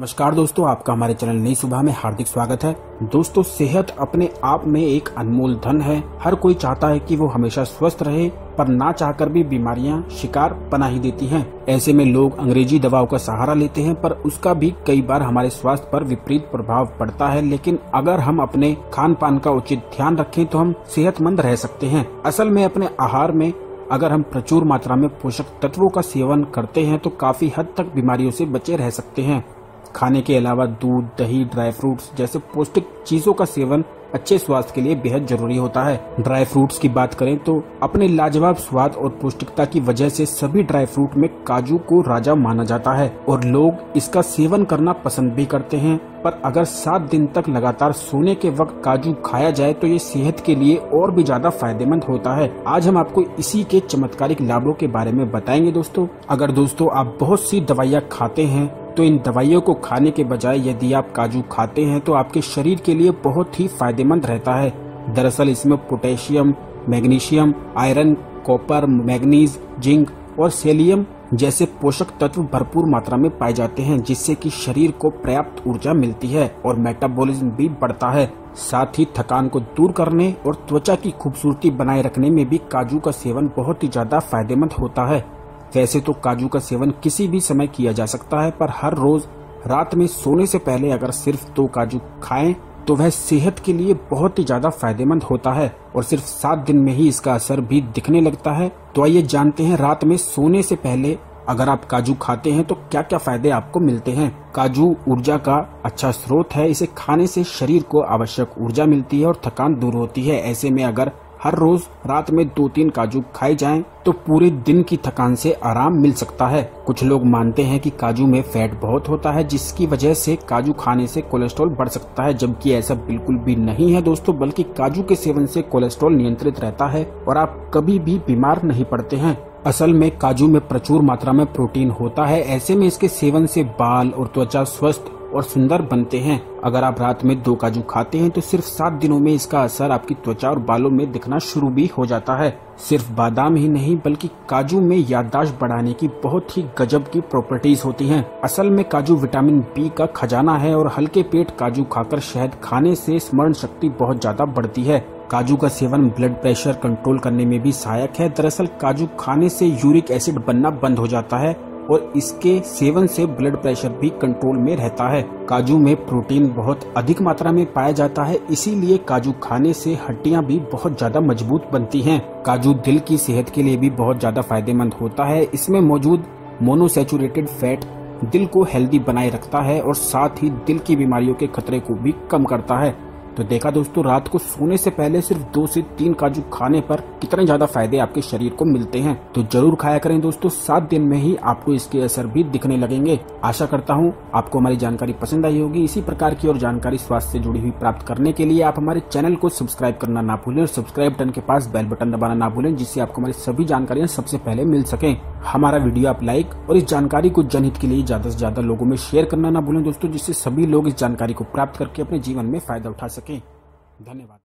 नमस्कार दोस्तों, आपका हमारे चैनल नई सुबह में हार्दिक स्वागत है। दोस्तों, सेहत अपने आप में एक अनमोल धन है। हर कोई चाहता है कि वो हमेशा स्वस्थ रहे, पर ना चाहकर भी बीमारियां शिकार बना ही देती हैं। ऐसे में लोग अंग्रेजी दवाओं का सहारा लेते हैं, पर उसका भी कई बार हमारे स्वास्थ्य पर विपरीत प्रभाव पड़ता है। लेकिन अगर हम अपने खान पान का उचित ध्यान रखें तो हम सेहतमंद रह सकते हैं। असल में अपने आहार में अगर हम प्रचुर मात्रा में पोषक तत्वों का सेवन करते हैं तो काफी हद तक बीमारियों से बचे रह सकते हैं। खाने के अलावा दूध, दही, ड्राई फ्रूट्स जैसे पौष्टिक चीजों का सेवन अच्छे स्वास्थ्य के लिए बेहद जरूरी होता है। ड्राई फ्रूट्स की बात करें तो अपने लाजवाब स्वाद और पौष्टिकता की वजह से सभी ड्राई फ्रूट में काजू को राजा माना जाता है और लोग इसका सेवन करना पसंद भी करते हैं। पर अगर 7 दिन तक लगातार सोने के वक्त काजू खाया जाए तो ये सेहत के लिए और भी ज्यादा फायदेमंद होता है। आज हम आपको इसी के चमत्कारिक लाभों के बारे में बताएंगे। दोस्तों, अगर दोस्तों आप बहुत सी दवाइयाँ खाते हैं तो इन दवाइयों को खाने के बजाय यदि आप काजू खाते हैं तो आपके शरीर के लिए बहुत ही फायदेमंद रहता है। दरअसल इसमें potassium, magnesium, iron, copper, manganese, zinc और सेलियम जैसे पोषक तत्व भरपूर मात्रा में पाए जाते हैं, जिससे कि शरीर को पर्याप्त ऊर्जा मिलती है और मेटाबॉलिज्म भी बढ़ता है। साथ ही थकान को दूर करने और त्वचा की खूबसूरती बनाए रखने में भी काजू का सेवन बहुत ही ज्यादा फायदेमंद होता है। वैसे तो काजू का सेवन किसी भी समय किया जा सकता है, पर हर रोज रात में सोने से पहले अगर सिर्फ 2 काजू खाएं तो वह सेहत के लिए बहुत ही ज्यादा फायदेमंद होता है और सिर्फ 7 दिन में ही इसका असर भी दिखने लगता है। तो आइए जानते हैं रात में सोने से पहले अगर आप काजू खाते हैं तो क्या क्या फायदे आपको मिलते हैं। काजू ऊर्जा का अच्छा स्रोत है। इसे खाने से शरीर को आवश्यक ऊर्जा मिलती है और थकान दूर होती है। ऐसे में अगर हर रोज रात में 2-3 काजू खाए जाएं तो पूरे दिन की थकान से आराम मिल सकता है। कुछ लोग मानते हैं कि काजू में फैट बहुत होता है, जिसकी वजह से काजू खाने से कोलेस्ट्रॉल बढ़ सकता है, जबकि ऐसा बिल्कुल भी नहीं है दोस्तों। बल्कि काजू के सेवन से कोलेस्ट्रॉल नियंत्रित रहता है और आप कभी भी बीमार नहीं पड़ते हैं। असल में काजू में प्रचुर मात्रा में प्रोटीन होता है। ऐसे में इसके सेवन से बाल और त्वचा स्वस्थ और सुंदर बनते हैं। अगर आप रात में 2 काजू खाते हैं तो सिर्फ 7 दिनों में इसका असर आपकी त्वचा और बालों में दिखना शुरू भी हो जाता है। सिर्फ बादाम ही नहीं बल्कि काजू में याददाश्त बढ़ाने की बहुत ही गजब की प्रॉपर्टीज होती हैं। असल में काजू विटामिन बी का खजाना है और हल्के पेट काजू खाकर शहद खाने से स्मरण शक्ति बहुत ज्यादा बढ़ती है। काजू का सेवन ब्लड प्रेशर कंट्रोल करने में भी सहायक है। दरअसल काजू खाने से यूरिक एसिड बनना बंद हो जाता है और इसके सेवन से ब्लड प्रेशर भी कंट्रोल में रहता है। काजू में प्रोटीन बहुत अधिक मात्रा में पाया जाता है, इसीलिए काजू खाने से हड्डियां भी बहुत ज्यादा मजबूत बनती हैं। काजू दिल की सेहत के लिए भी बहुत ज्यादा फायदेमंद होता है। इसमें मौजूद मोनोसैचुरेटेड फैट दिल को हेल्दी बनाए रखता है और साथ ही दिल की बीमारियों के खतरे को भी कम करता है। तो देखा दोस्तों, रात को सोने से पहले सिर्फ 2 से 3 काजू खाने पर कितने ज्यादा फायदे आपके शरीर को मिलते हैं। तो जरूर खाया करें दोस्तों। 7 दिन में ही आपको इसके असर भी दिखने लगेंगे। आशा करता हूँ आपको हमारी जानकारी पसंद आई होगी। इसी प्रकार की और जानकारी स्वास्थ्य से जुड़ी हुई प्राप्त करने के लिए आप हमारे चैनल को सब्सक्राइब करना ना भूलें और सब्सक्राइब बटन के पास बेल बटन दबाना ना भूलें, जिससे आपको हमारी सभी जानकारियाँ सबसे पहले मिल सके। हमारा वीडियो आप लाइक और इस जानकारी को जनहित के लिए ज्यादा से ज्यादा लोगों में शेयर करना ना भूलें दोस्तों, जिससे सभी लोग इस जानकारी को प्राप्त करके अपने जीवन में फायदा उठा सकें। धन्यवाद।